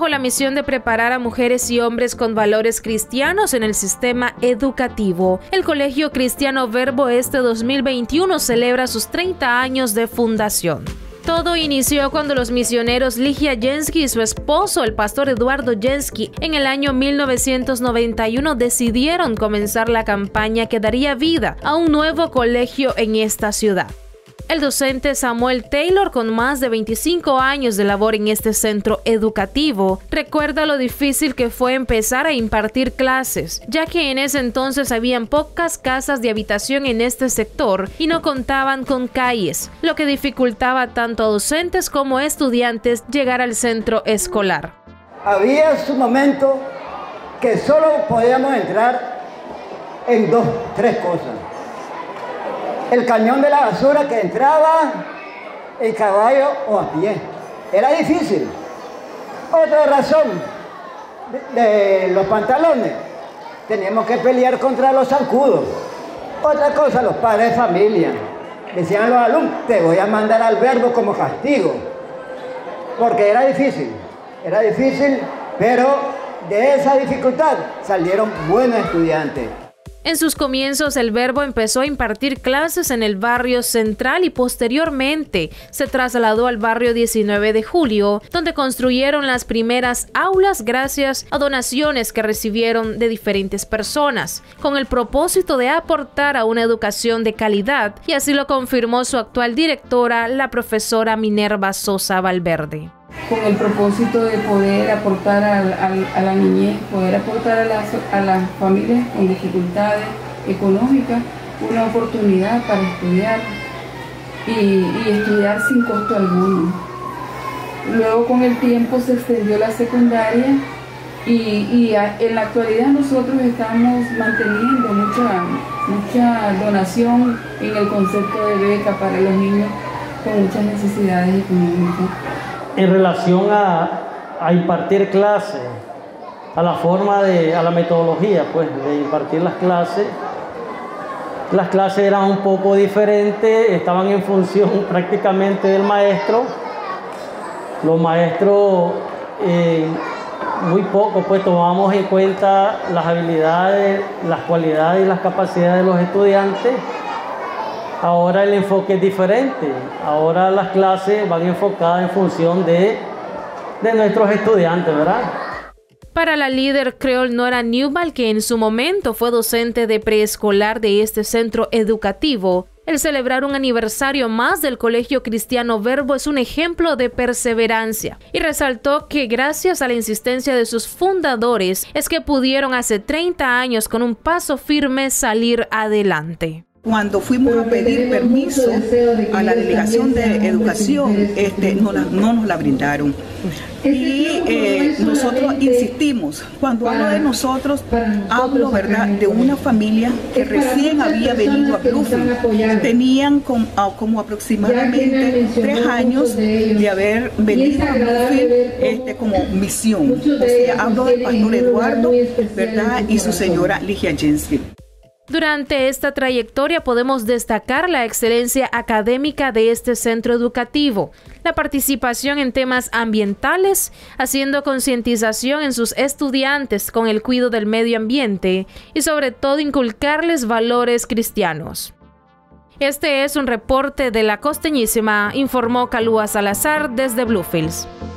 bajo la misión de preparar a mujeres y hombres con valores cristianos en el sistema educativo. El Colegio Cristiano Verbo este 2021 celebra sus 30 años de fundación. Todo inició cuando los misioneros Ligia Jensky y su esposo, el pastor Eduardo Jensky, en el año 1991 decidieron comenzar la campaña que daría vida a un nuevo colegio en esta ciudad. El docente Samuel Taylor, con más de 25 años de labor en este centro educativo, recuerda lo difícil que fue empezar a impartir clases, ya que en ese entonces habían pocas casas de habitación en este sector y no contaban con calles, lo que dificultaba tanto a docentes como a estudiantes llegar al centro escolar. Había su momento que solo podíamos entrar en 2, 3 cosas. El cañón de la basura que entraba en caballo o a pie. Era difícil. Otra razón de los pantalones. Teníamos que pelear contra los zancudos. Otra cosa, los padres de familia. Decían a los alumnos, te voy a mandar al Verbo como castigo. Porque era difícil, pero de esa dificultad salieron buenos estudiantes. En sus comienzos, el Verbo empezó a impartir clases en el barrio central y posteriormente se trasladó al barrio 19 de Julio, donde construyeron las primeras aulas gracias a donaciones que recibieron de diferentes personas, con el propósito de aportar a una educación de calidad, y así lo confirmó su actual directora, la profesora Minerva Sosa Valverde. Con el propósito de poder aportar a la niñez, poder aportar a las familias con dificultades económicas una oportunidad para estudiar y estudiar sin costo alguno. Luego con el tiempo se extendió la secundaria y en la actualidad nosotros estamos manteniendo mucha donación en el concepto de beca para los niños con muchas necesidades económicas. En relación a impartir clases, a la metodología pues, de impartir las clases eran un poco diferentes, estaban en función prácticamente del maestro. Los maestros muy poco pues tomábamos en cuenta las habilidades, las cualidades y las capacidades de los estudiantes. Ahora el enfoque es diferente, ahora las clases van enfocadas en función de nuestros estudiantes, ¿verdad? Para la líder creol Nora Newman, que en su momento fue docente de preescolar de este centro educativo, el celebrar un aniversario más del Colegio Cristiano Verbo es un ejemplo de perseverancia, y resaltó que gracias a la insistencia de sus fundadores es que pudieron hace 30 años con un paso firme salir adelante. Cuando fuimos a pedir permiso a la Delegación de Educación, no nos la brindaron. Y nosotros insistimos. Cuando hablo de nosotros, hablo, ¿verdad?, de una familia que recién había venido a Bluefield. Tenían como aproximadamente 3 años de haber venido a Bluefield como misión. O sea, hablo del pastor Eduardo, ¿verdad?, y su señora Ligia Jensky. Durante esta trayectoria podemos destacar la excelencia académica de este centro educativo, la participación en temas ambientales, haciendo concientización en sus estudiantes con el cuidado del medio ambiente y sobre todo inculcarles valores cristianos. Este es un reporte de La Costeñísima, informó Calúa Salazar desde Bluefields.